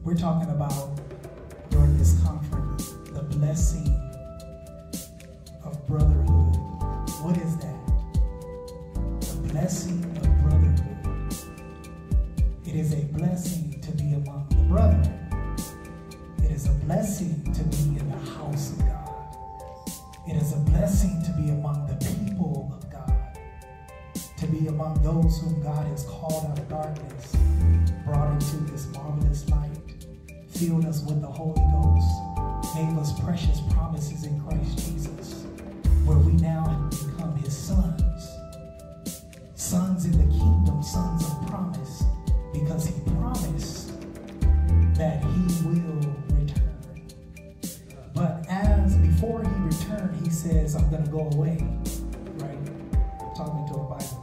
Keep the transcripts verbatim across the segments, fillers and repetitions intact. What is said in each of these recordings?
We're talking about, during this conference, the blessing of brotherhood. What is that? The blessing of brotherhood. It is a blessing to be among the brethren. It is a blessing to be in the house of God. It is a blessing to be among the people of God. To be among those whom God has called out of darkness, brought into this marvelous light, filled us with the Holy Ghost, gave us precious promises in Christ Jesus, where we now have become his sons. Sons in the kingdom, sons of promise, because he promised that he will return. But as before he returned, he says, I'm going to go away. Right? I'm talking to a Bible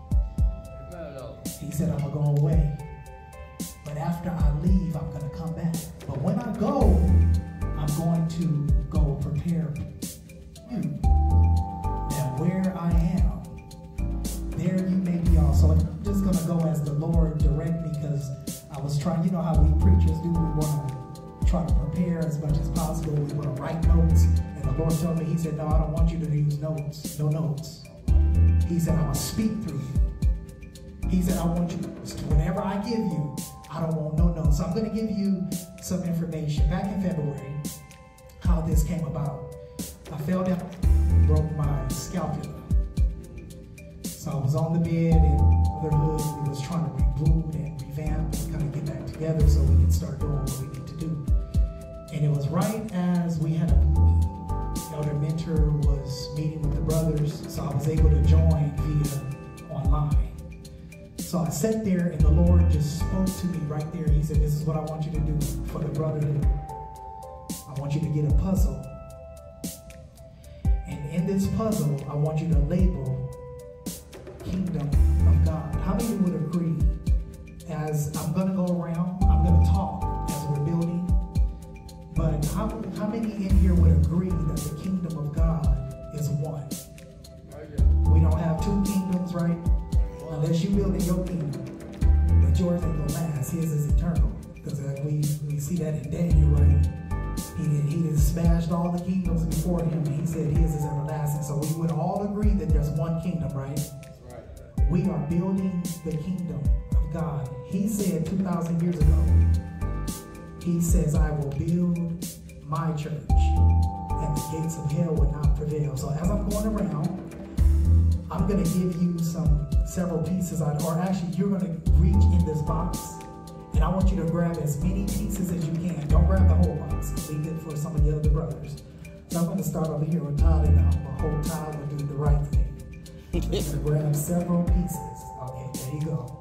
church. He said, I'm going to go away. But after I leave, I'm going to come back. But when I go, I'm going to go prepare you. And where I am, there you may be also. And I'm just going to go as the Lord direct me, because I was trying, you know how we preachers do, we want to try to prepare as much as possible. We want to write notes. And the Lord told me, he said, no, I don't want you to use notes. No notes. He said, I'm going to speak through you. He said, I want you, whatever I give you, I don't want no notes. So I'm going to give you some information. Back in February, how this came about. I fell down, broke my scapula. So I was on the bed in Motherhood. We was trying to reboot and revamp and kind of get back together so we can start doing what we need to do. And it was right as we had a elder mentor was meeting with the brothers, so I was able to join via online. So I sat there and the Lord just spoke to me right there. He said, this is what I want you to do for the brotherhood. I want you to get a puzzle. And in this puzzle, I want you to label Kingdom of God. How many would agree? As I'm going to go around, I'm going to talk as we're building. But how, how many in here would agree that the Kingdom of God is one? We don't have two kingdoms, right? Unless you build in your kingdom, but yours ain't gonna last. His is eternal, because uh, we we see that in Daniel, right? He did, he did smashed all the kingdoms before him, and he said his is everlasting. So we would all agree that there's one kingdom, right? Right. We are building the kingdom of God. He said two thousand years ago, he says, I will build my church, and the gates of hell will not prevail. So as I'm going around, I'm going to give you some several pieces, out, or actually you're going to reach in this box, and I want you to grab as many pieces as you can. Don't grab the whole box. Leave it for some of the other brothers. So I'm going to start over here with Todd, and I'm going to hold Todd and do the right thing. You're going to grab several pieces. Okay, there you go.